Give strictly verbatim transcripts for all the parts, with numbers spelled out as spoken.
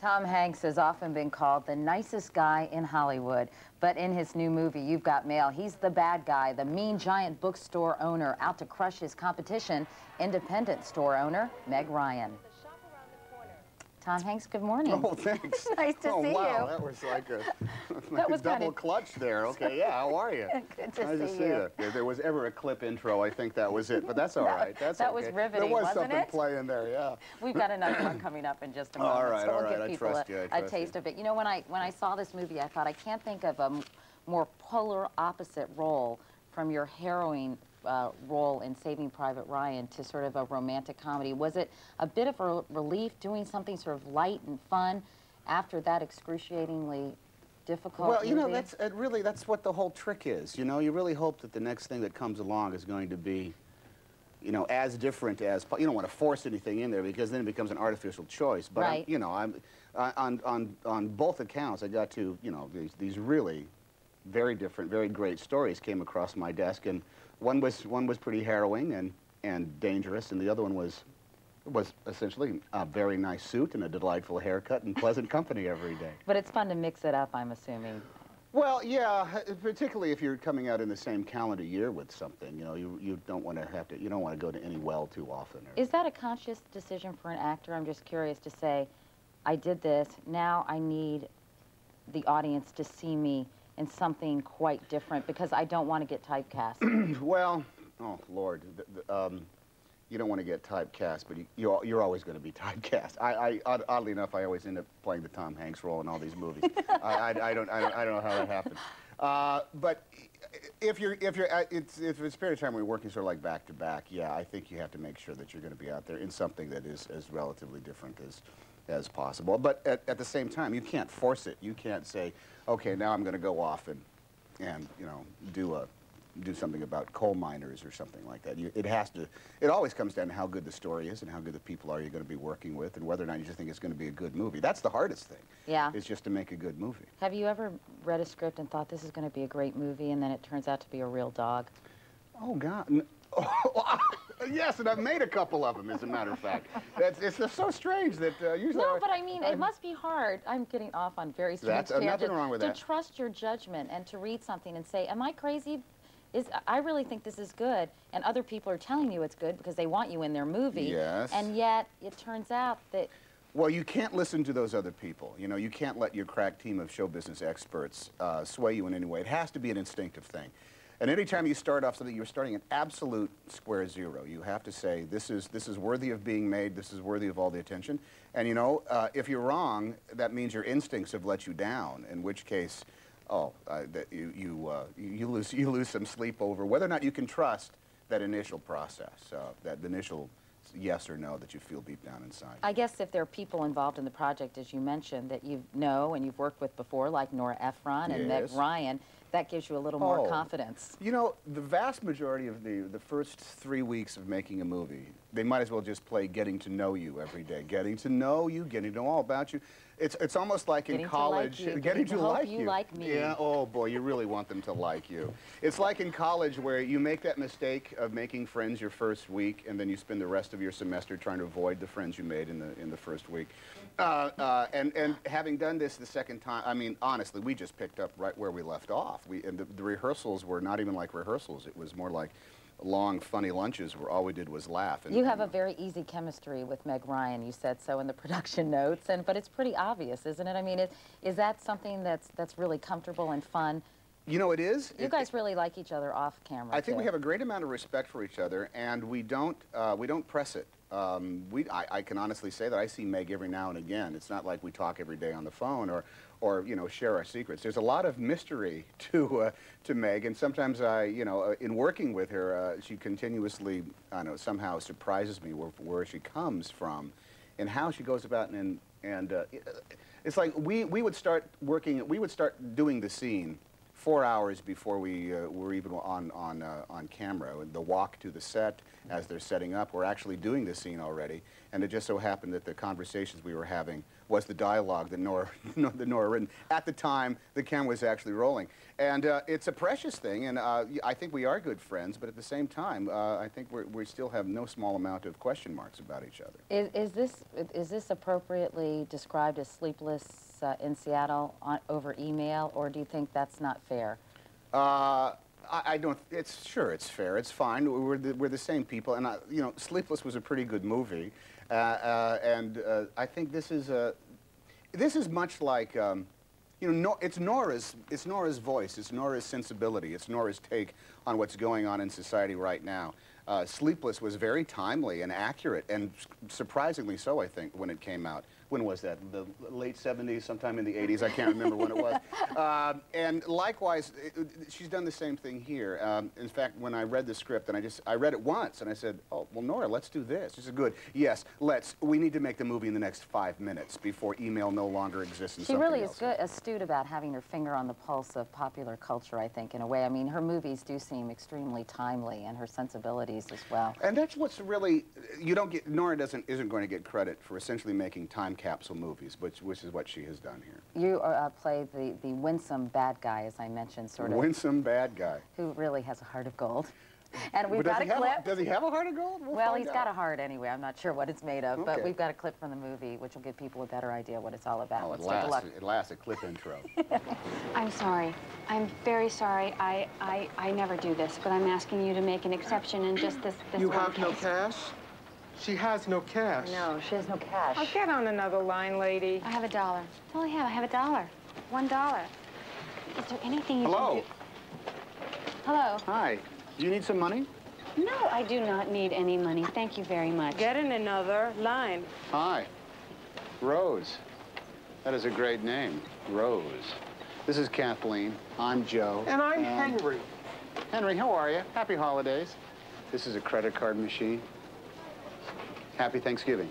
Tom Hanks has often been called the nicest guy in Hollywood, but in his new movie, You've Got Mail, he's the bad guy, the mean giant bookstore owner out to crush his competition, independent store owner Meg Ryan. Tom Hanks, good morning. Oh, thanks. Nice to oh, see wow. you. Wow, that was like a, like that was a double kind of... clutch there. Okay, yeah, how are you? Good to nice see to see you. you. If there was ever a clip intro, I think that was it, but that's all right. That's that okay. was riveting, There was wasn't something it? playing there, yeah. We've got another one coming up in just a moment, all right, so we'll all right. give I people trust a, you. I a trust taste you. of it. You know, when I, when I saw this movie, I thought I can't think of a m more polar opposite role from your harrowing Uh, role in Saving Private Ryan to sort of a romantic comedy. Was it a bit of a relief doing something sort of light and fun after that excruciatingly difficult Well, you know, movie? that's it really, that's what the whole trick is. You know, you really hope that the next thing that comes along is going to be, you know, as different as, you don't want to force anything in there because then it becomes an artificial choice. But, right. I'm, you know, I'm, I, on, on, on both accounts, I got to, you know, these, these really very different, very great stories came across my desk, and one was one was pretty harrowing and and dangerous, and the other one was was essentially a very nice suit and a delightful haircut and pleasant company every day. But it's fun to mix it up, I'm assuming. Well, yeah, particularly if you're coming out in the same calendar year with something. You know, you you don't want to have to you don't want to go to any well too often. Or... Is that a conscious decision for an actor? I'm just curious to say, I did this. Now I need the audience to see me in something quite different because I don't want to get typecast. Well, oh Lord, the, the, um, you don't want to get typecast, but you, you're, you're always going to be typecast. I, I, oddly enough, I always end up playing the Tom Hanks role in all these movies. I, I, I don't, I don't, I don't know how that happened. Uh, but if you're, if you're, it's, if it's a period of time where you're working sort of like back to back, yeah, I think you have to make sure that you're going to be out there in something that is as relatively different as. as possible. But at, at the same time, you can't force it. You can't say, okay, now I'm going to go off and, and you know, do a, do something about coal miners or something like that. You, it has to, it always comes down to how good the story is and how good the people are you're going to be working with and whether or not you just think it's going to be a good movie. That's the hardest thing. Yeah. Is just to make a good movie. Have you ever read a script and thought this is going to be a great movie and then it turns out to be a real dog? Oh, God. Yes, and I've made a couple of them, as a matter of fact. That's, it's just so strange that uh, usually... No, I, but I mean, I, it must be hard. I'm getting off on very strange That's uh, nothing wrong with to that. To trust your judgment and to read something and say, am I crazy? Is, I really think this is good, and other people are telling you it's good because they want you in their movie. Yes. And yet, it turns out that... Well, you can't listen to those other people. You know, you can't let your crack team of show business experts uh, sway you in any way. It has to be an instinctive thing. And anytime you start off something, you're starting at absolute square zero. You have to say, this is, this is worthy of being made, this is worthy of all the attention. And you know, uh, if you're wrong, that means your instincts have let you down, in which case, oh, uh, that you, you, uh, you, lose, you lose some sleep over whether or not you can trust that initial process, uh, that initial yes or no that you feel deep down inside. I guess if there are people involved in the project, as you mentioned, that you know and you've worked with before, like Nora Ephron and Yes. Meg Ryan, that gives you a little more Oh. confidence. You know, the vast majority of the, the first three weeks of making a movie, they might as well just play getting to know you every day. Getting to know you, getting to know all about you. It's, it's almost like in Getting to college. like you, getting, getting to to hope like you you. like me. Yeah, oh boy, you really want them to like you. It's like in college where you make that mistake of making friends your first week and then you spend the rest of your semester trying to avoid the friends you made in the, in the first week. Uh, uh, and, and having done this the second time, I mean, honestly, we just picked up right where we left off. We, and the, the rehearsals were not even like rehearsals. It was more like long, funny lunches where all we did was laugh. And, you have and, a very easy chemistry with Meg Ryan. You said so in the production notes, and but it's pretty obvious, isn't it? I mean, is, is that something that's, that's really comfortable and fun? You know, it is. You it, guys really like each other off camera, I think too. we have a great amount of respect for each other, and we don't, uh, we don't press it. Um, we, I, I can honestly say that I see Meg every now and again. It's not like we talk every day on the phone or, or you know, share our secrets. There's a lot of mystery to, uh, to Meg, and sometimes I, you know, uh, in working with her, uh, she continuously, I don't know, somehow surprises me where, where she comes from and how she goes about, and, and uh, it's like we, we would start working, we would start doing the scene four hours before we uh, were even on, on, uh, on camera. The walk to the set as they're setting up, we're actually doing the scene already, and it just so happened that the conversations we were having was the dialogue that Nora, that Nora written. At the time, the camera was actually rolling. And uh, it's a precious thing, and uh, I think we are good friends, but at the same time, uh, I think we're, we still have no small amount of question marks about each other. Is, is, this, is this appropriately described as Sleepless uh, in Seattle on, over email, or do you think that's not fair? Uh, I, I don't, it's, sure, it's fair, it's fine, we're the, we're the same people, and, I, you know, Sleepless was a pretty good movie, uh, uh, and uh, I think this is a, this is much like, um, you know, no, it's Nora's, it's Nora's voice, it's Nora's sensibility, it's Nora's take on what's going on in society right now. Uh, Sleepless was very timely and accurate, and surprisingly so, I think, when it came out. When was that? The late seventies, sometime in the eighties. I can't remember when it was. Uh, and likewise, it, it, she's done the same thing here. Um, in fact, when I read the script, and I just, I read it once, and I said, oh, well, Nora, let's do this. She said, good. Yes, let's. We need to make the movie in the next five minutes before email no longer exists. And she really else. is good, astute about having her finger on the pulse of popular culture, I think, in a way. I mean, her movies do seem extremely timely, and her sensibilities as well. And that's what's really, you don't get, Nora doesn't, isn't going to get credit for essentially making time capsule movies, which, which is what she has done here. You uh, play the, the winsome bad guy, as I mentioned, sort of. Winsome bad guy. Who really has a heart of gold. And we've But got a have clip. A, does he have a heart of gold? We'll, well, find he's out. got a heart anyway. I'm not sure what it's made of, Okay. but we've got a clip from the movie, which will give people a better idea what it's all about. Oh, Let's at take a last, look. at last, a clip intro. I'm sorry. I'm very sorry. I, I, I never do this, but I'm asking you to make an exception in just this, this You one have no case. cash? She has no cash. No, she has no cash. I'll get on another line, lady. I have a dollar. That's all I have. I have a dollar. One dollar. Is there anything you Hello. can do? Hello. Hi. Do you need some money? No, I do not need any money. Thank you very much. Get in another line. Hi. Rose. That is a great name. Rose. This is Kathleen. I'm Joe. And I'm Um, Henry. Henry, how are you? Happy holidays. This is a credit card machine. Happy Thanksgiving.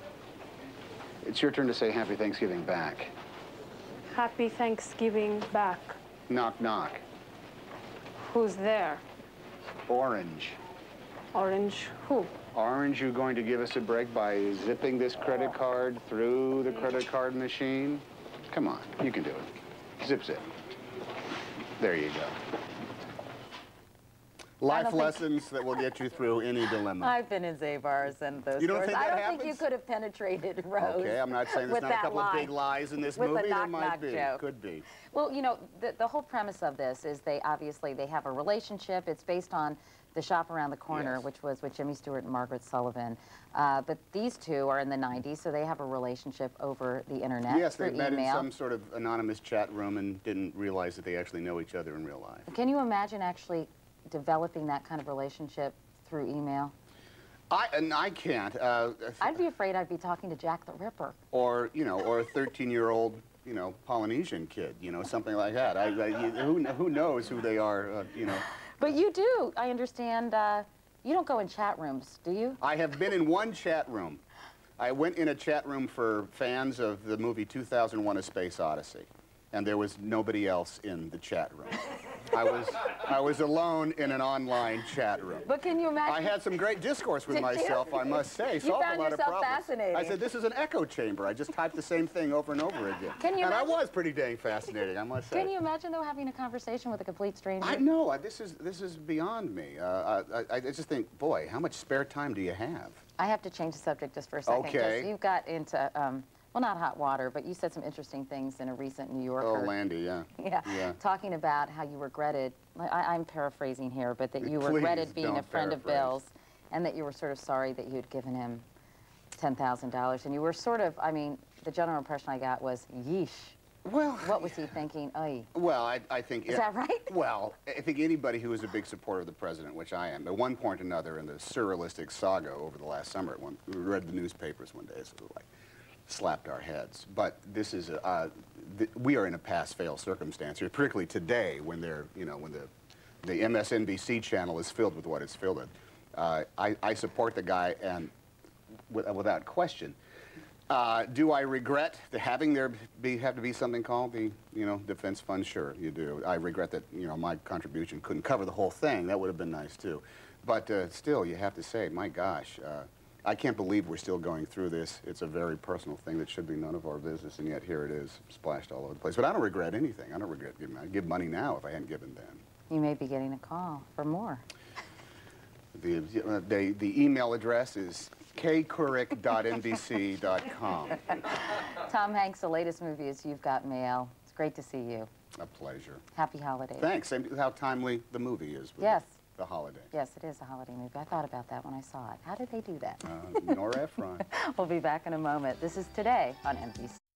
It's your turn to say Happy Thanksgiving back. Happy Thanksgiving back. Knock, knock. Who's there? Orange. Orange who? Orange, you going to give us a break by zipping this credit card through the credit card machine? Come on, you can do it. Zip, zip. There you go. Life think- lessons that will get you through any dilemma. I've been in Zabar's and those You don't stores. think I that don't think you happens? could have penetrated Rose. Okay, I'm not saying there's with not a that couple line. of big lies in this With the movie. There knock, might knock be. joke. Could be. Well, you know, the, the whole premise of this is they obviously, they have a relationship. It's based on The Shop Around the Corner, Yes. which was with Jimmy Stewart and Margaret Sullivan. Uh, but these two are in the nineties, so they have a relationship over the internet, Yes, through they met email. in some sort of anonymous chat room and didn't realize that they actually know each other in real life. Can you imagine actually developing that kind of relationship through email? I and I can't. Uh, I'd be afraid I'd be talking to Jack the Ripper. or you know, or a thirteen-year-old, you know, Polynesian kid, you know, something like that. I, I, you- who who knows who they are, uh, you know. But you do, I understand. Uh, you don't go in chat rooms, do you? I have been in one chat room. I went in a chat room for fans of the movie two thousand one: A Space Odyssey, and there was nobody else in the chat room. I was I was alone in an online chat room. But can you imagine? I had some great discourse with Did you? myself, I must say. You Solved found a lot of yourself problems. fascinating. I said, this is an echo chamber. I just typed the same thing over and over again. Can you and I imagine- was pretty dang fascinating, I must say. Can you imagine, though, having a conversation with a complete stranger? I know. I- This is this is beyond me. Uh, I, I, I just think, boy, how much spare time do you have? I have to change the subject just for a second. 'Cause Okay. you got into, um, well, not hot water, but you said some interesting things in a recent New Yorker. Oh, Landy, yeah. Yeah. Yeah. Talking about how you regretted, I, I'm paraphrasing here, but that you Please regretted being a don't friend of paraphrase. Bill's, and that you were sort of sorry that you had given him ten thousand dollars. And you were sort of, I mean, the general impression I got was, yeesh. Well, What was he thinking? Oy. well, I, I think... Is that right? Well, I think anybody who is a big supporter of the president, which I am, at one point or another in the surrealistic saga over the last summer, one, we read the newspapers one day, so it like slapped our heads. But this is, a, uh, th we are in a pass-fail circumstance here, particularly today when they're, you know, when the, the M S N B C channel is filled with what it's filled with. Uh, I, I support the guy, and with, without question. Uh, do I regret the having there be have to be something called the you know defense fund? Sure, you do. I regret that you know my contribution couldn't cover the whole thing. That would have been nice too. But uh, still, you have to say, my gosh, uh, I can't believe we're still going through this. It's a very personal thing that should be none of our business, and yet here it is, splashed all over the place. But I don't regret anything. I don't regret giving. I'd give money now if I hadn't given then. You may be getting a call for more. The, uh, the, the email address is k couric dot n b c dot com. Tom Hanks, the latest movie is You've Got Mail. It's great to see you. A pleasure. Happy holidays. Thanks. And how timely the movie is. With Yes. The, the holiday. Yes, it is a holiday movie. I thought about that when I saw it. How did they do that? Uh, Nora Ephron. We'll be back in a moment. This is Today on N B C.